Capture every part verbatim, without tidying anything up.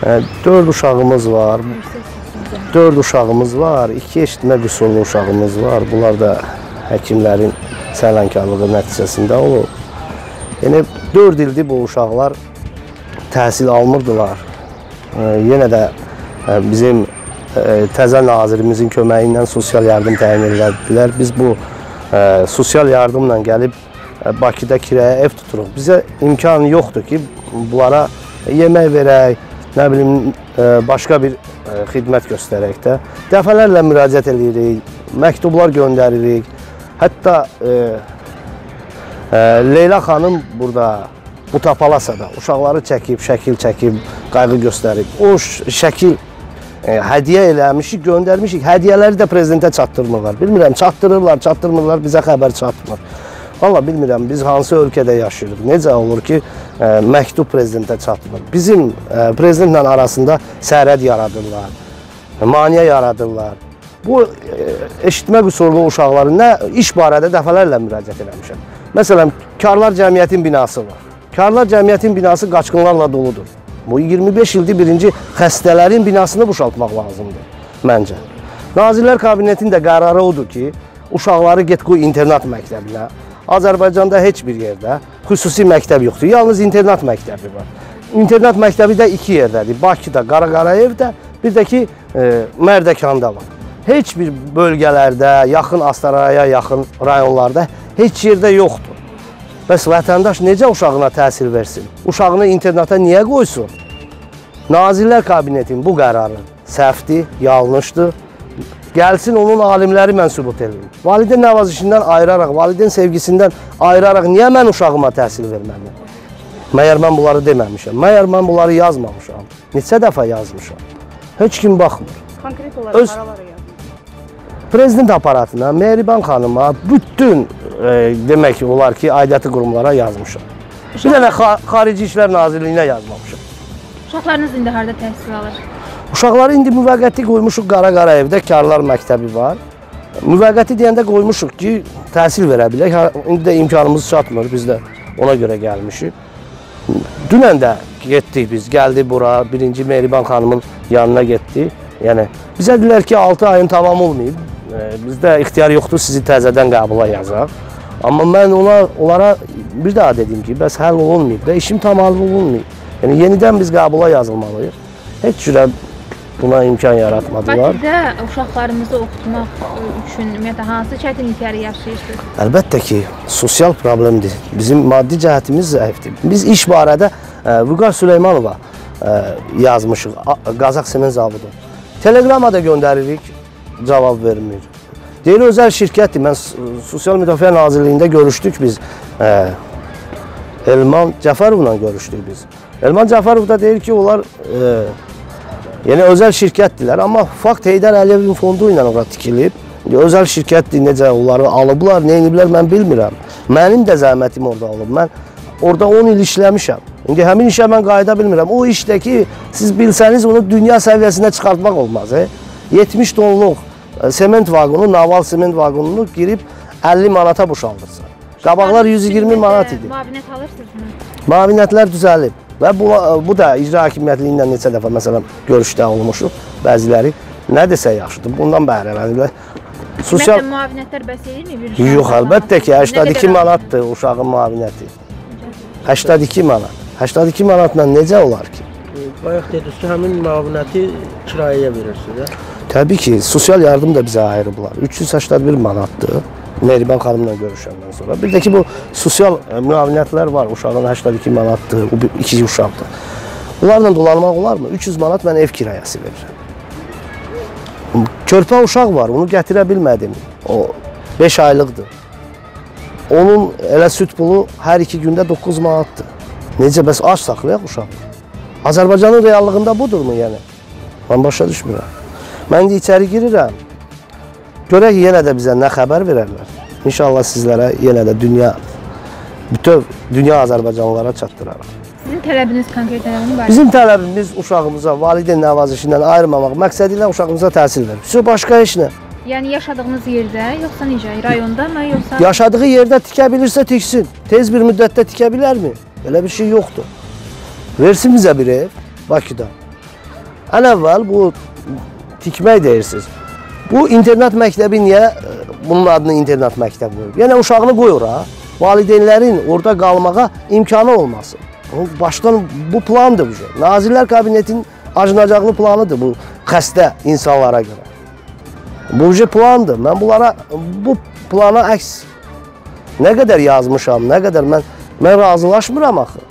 dörd uşağımız var. dörd uşağımız var. iki eşitmə qüsurlu uşağımız var. Bunlar da həkimlərin sərlənkarlığı nəticəsində olur. Yəni dörd ildir bu uşaqlar təhsil almırdılar. Yenə də bizim təzə nazirimizin köməyi ilə sosial yardım təyin edildilər. Biz bu sosial yardımla gəlib Bakıda kiraya ev tuturuq. Bizə imkan yoxdur ki, bunlara yemək verək, nə bilim, başqa bir xidmət göstərək də. Dəfələrlə müraciət edirik, məktublar göndəririk. Hətta e, e, Leyla xanım burada bu tapalasada uşaqları çəkib, şəkil çəkib, qayğı göstərib. O şəkil e, hədiyyə eləmişik, göndərmişik. Hədiyyələri də prezidentə çatdırmırlar. Bilmirəm, çatdırırlar, çatdırmırlar, bizə xəbər çatmır. Valla bilmirəm, biz hansı ölkədə yaşayırıq, necə olur ki, e, məktub prezidentə çatmır. Bizim e, prezidentlə arasında sərhəd yaradırlar, maniyə yaradırlar. Bu e, eşitmə qüsurlu uşaqların nə iş barədə dəfələrlə müraciət eləmişəm. Məsələn, Karlar Cəmiyyətin binası var. Karlar Cəmiyyətin binası qaçqınlarla doludur. Bu iyirmi beş ildir birinci xəstələrin binasını boşaltmaq lazımdır, məncə. Nazirlər Kabinetinin də qərarı odur ki, uşaqları get qoy internat məktəbinə. Azərbaycanda heç bir yerdə xüsusi məktəb yoxdur. Yalnız internat məktəbi var. İnternat məktəbi də iki yerdədir. Bakıda, Qaraqarayevdə, bir də ki, e, Mərdəkanda var. Heç bir bölgələrdə, yaxın Astaraya, yaxın rayonlarda heç yerdə yoxdur. Bəs vətəndaş necə uşağına təsir versin? Uşağını internata niyə qoysun? Nazirlər Kabinetinin bu qərarı səhvdir, yanlışdır. Gəlsin onun alimləri mən sübut edin. Valideyn nəvazişindən ayıraraq, valideyn sevgisindən ayıraraq niyə mən uşağıma təhsil verməliyim? Məyər mən bunları deməmişəm, məyər mən bunları yazmamışam, neçə dəfə yazmışam. Heç kim baxmır. Konkret olaraq Öz... haralara yazmışam? Prezident aparatına, Mehriban xanıma, bütün e, demək olar ki, aidiyyatı qurumlara yazmışam. Bir dənə Xarici İşlər Nazirliyinə yazmamışam. Uşaqlarınız indi harada təhsil alır? Uşaqları indi müvəqqəti qoymuşuq Qaraqarayevdə, Karlar məktəbi var. Müvəqqəti deyəndə qoymuşuq ki, təhsil verə bilək. İndi də imkanımız çatmır, biz də ona görə gəlmişik. Dünən də getdik biz, gəldik bura, birinci Mehriban xanımın yanına getdik. Yəni, bizə dedilər ki, altı ayın tamam olmayıb, bizdə ixtiyar yoxdur, sizi təzədən qəbula yazaq. Amma mən ona, onlara bir daha dedim ki, bəs həll olunmayıb da, işim tamam olunmayıb. Yəni, yenidən biz qəbula yazılmalıyıq. Heç cürə buna imkan yaratmadılar. Bakıda uşaqlarımızı oxutmaq üçün ümumiyyətlə hansı çətinlikləri yaşayırsınız? Əlbəttə ki, sosial problemdir. Bizim maddi cəhətimiz zəifdir. Biz iş barədə Vüqar Süleymanova yazmışıq, Qazax Sement Zavodu. Telegrama da göndəririk, cavab vermir. Deyir, özəl şirkətdir. Mən Sosial Müdafiə Nazirliyində görüşdük biz. Elman Cəfərovla görüşdük biz. Elman Cəfərov da deyir ki, onlar yəni özəl şirkətdirlər, amma Fakt Heydər Əliyevin fondu ilə ora tikilib. Özəl şirkətdir, necə onları alıblar, nə ediblər, mən bilmirəm. Mənim də zəhmətim orada olub. Mən orada on il işləmişəm. İndi həmin işə mən qayıda bilmirəm. O işdə ki, siz bilsəniz, onu dünya səviyyəsində çıxartmaq olmaz. yetmiş tonluq sement vaqonu, naval sement vaqonunu girib əlli manata boşaldırsa. Qabaqlar yüz iyirmi manat idi. Müavinət alırsınız mı? Müavinətlər düzəlib. Və bu, bu da icra hakimiyyətliyi ilə neçə dəfə məsələn görüşdə olmuşuq. Bəziləri nə desə yaxşıdır, bundan bəhrələnirlər. Sosial müavinətlər bəs edirmi? Yox, əlbəttə ki, səksən iki manatdır uşağın müavinəti. səksən iki manat. səksən iki manatla necə olar ki? Bayaq dediniz ki, həmin müavinəti kirayəyə verirsiniz. Təbii ki, sosial yardım da bizə ayırıblar. üç yüz səksən bir manatdır. Mehriban xanımla görüşəndən sonra. Bir də ki, bu sosial müavinətlər var. Uşağın səksən iki manatdır, iki uşaqdır. Bunlarla dolanmaq olarmı? üç yüz manat mən ev kirayəsi verirəm. Körpə uşaq var, onu gətirə bilmədim. O beş aylıqdır. Onun elə süt pulu hər iki gündə doqquz manatdır. Necə, bəs aç saxlayaq uşaq? Azərbaycanın reallığında budurmu yəni? Mən başa düşmürəm. Mən də içəri girirəm. Görək yenə də bizə nə xəbər verərlər. İnşallah sizlərə yenə də dünya, bütöv dünya Azərbaycanlılara çatdırarıq. Sizin tələbiniz konkret tələbiniz var? Bizim tələbimiz uşağımıza valideyn nəvazişindən ayırmamaq məqsədi ilə uşağımıza təhsil verir. Sizə başqa heç nə. Yəni yaşadığınız yerdə, yoxsa necə? Rayonda mı, yoxsa? Yaşadığı yerdə tikə bilirsə tiksin. Tez bir müddətdə tikə bilərmi? Elə bir şey yoxdur. Versin bizə bir ev Bakıda. Ən əvvəl bu tikmək deyirsiniz. Bu internet məktəbi niyə bunun adını internet məktəbi qoyub? Yəni uşağını qoyur ha. Valideynlərin orada qalmağa imkanı olmasın. Başdan bu plandır bu şey. Nazirlər Kabinetinin acınacaqlı planıdır bu xəstə insanlara görə. Bu şey plandır. Mən bunlara bu plana əks nə qədər yazmışam, nə qədər mən mən razılaşmıram axı.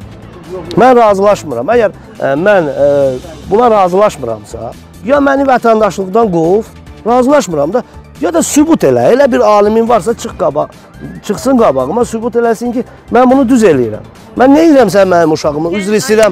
Mən razılaşmıram. Əgər ə, mən ə, buna razılaşmıramsa, ya məni vətəndaşlıqdan qov, razılaşmıram da, ya da sübut elə. Elə bir alimin varsa çıx qabaq, çıxsın qabağıma, sübut eləsin ki, mən bunu düz eləyirəm. Mən nə edirəm sən mənim uşağımı? Üzr istəyirəm,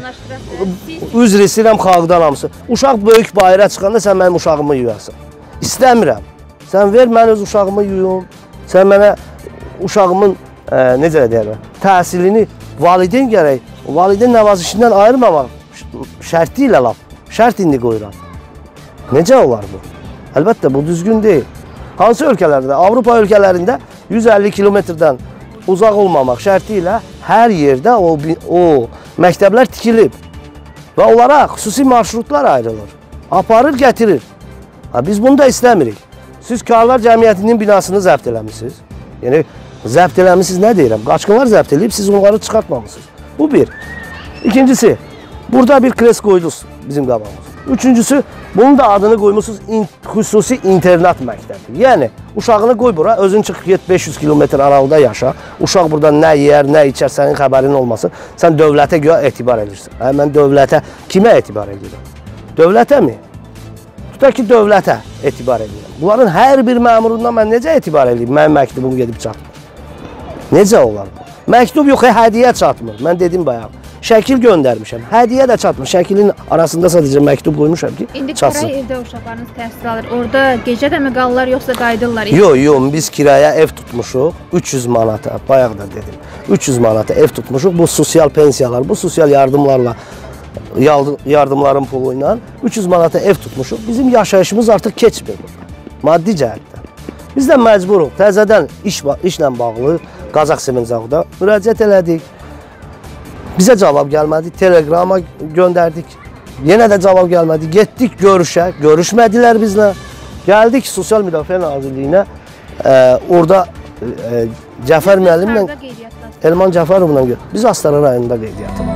üzr istəyirəm xalqdan hamısı. Uşaq böyük bayıra çıxanda sən mənim uşağımı yuyasan. İstəmirəm. Sən ver mən öz uşağımı yuyum. Sən mənə uşağımın ə, necə deyərəm, təhsilini valideyn gərək, valideyn nəvazişindən ayırmamaq şərti ilə laf, şərt indi qoyuram. Necə olar bu? Əlbəttə bu düzgün deyil. Hansı ölkələrdə? Avropa ölkələrində yüz əlli kilometrdən uzaq olmamaq şərti ilə hər yerdə o, o məktəblər tikilib və onlara xüsusi marşrutlar ayrılır. Aparır, gətirir. Ha, biz bunu da istəmirik. Siz Karlar Cəmiyyətinin binasını zəbt eləmişsiniz. Yəni, zəbt eləmişsiniz nə deyirəm? Qaçqınlar zəbt eləyib, siz onları çıxartmamışsınız. Bu bir. İkincisi, burada bir kres qoydunuz bizim qabağımız. Üçüncüsü, bunun da adını qoymuşsunuz in, xüsusi internat məktəbi. Yəni, uşağını qoy bura, özün çıx get beş yüz kilometr aralıda yaşa. Uşaq burada nə yeyər, nə içər, sənin xəbərin olmasın. Sən dövlətə görə etibar edirsən. Hə, mən dövlətə kimə etibar edirəm? Dövlətə mi? Tutaq ki, dövlətə etibar edirəm. Bunların hər bir məmurundan mən necə etibar edeyim? Mənim məktubum gedib çatmır. Necə olar bu? Məktub yox, hədiyyə çatmır. Mən dedim bayaq. Şəkil göndərmişəm. Hədiyyə də çatmır. Şəkilin arasında sadəcə məktub qoymuşam ki, İndi çatsın. İndi evdə uşaqlarınız təhsil alır. Orada gecə də mi qalırlar, yoxsa qayıdırlar? Yox, yox, biz kiraya ev tutmuşuq. üç yüz manata, bayaq da dedim. üç yüz manata ev tutmuşuq. Bu sosial pensiyalar, bu sosial yardımlarla, yardımların pulu ilə üç yüz manata ev tutmuşuq. Bizim yaşayışımız artıq keçmir. Maddi cəhətdən. Biz də məcburuq. Təzədən iş, işlə bağlı Qazax Semenzavuda müraciət elədik. Bizə cavab gəlmədi, telegrama göndərdik. Yenə də cavab gəlmədi. Getdik görüşə, görüşmədilər bizlə. Gəldik Sosial Müdafiə Nazirliyinə. E, orada e, Cəfər müəllimlə, Elman Cəfərovla, biz Astara rayonunda qeydiyyatıq.